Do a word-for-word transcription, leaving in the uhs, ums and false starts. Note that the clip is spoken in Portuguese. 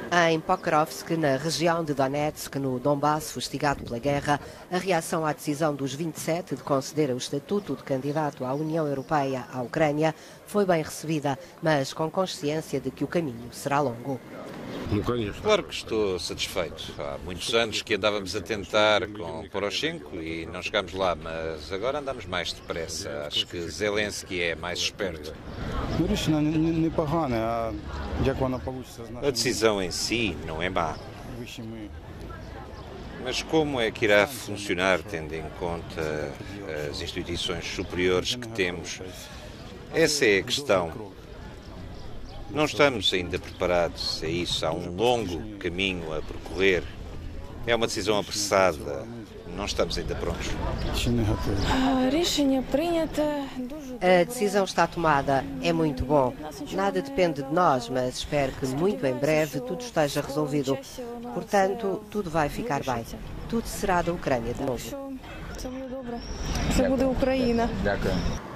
Em Pokrovsk, na região de Donetsk, no Donbass, fustigado pela guerra, a reação à decisão dos vinte e sete de conceder o estatuto de candidato à União Europeia à Ucrânia foi bem recebida, mas com consciência de que o caminho será longo. Claro que estou satisfeito. Há muitos anos que andávamos a tentar com Poroshenko e não chegámos lá, mas agora andamos mais depressa. Acho que Zelensky é mais esperto. A decisão em si não é má. Mas como é que irá funcionar tendo em conta as instituições superiores que temos? Essa é a questão. Não estamos ainda preparados a isso. Há um longo caminho a percorrer. É uma decisão apressada. Não estamos ainda prontos. A decisão está tomada. É muito bom. Nada depende de nós, mas espero que muito em breve tudo esteja resolvido. Portanto, tudo vai ficar bem. Tudo será da Ucrânia de novo. Це буде Україна. Дякую.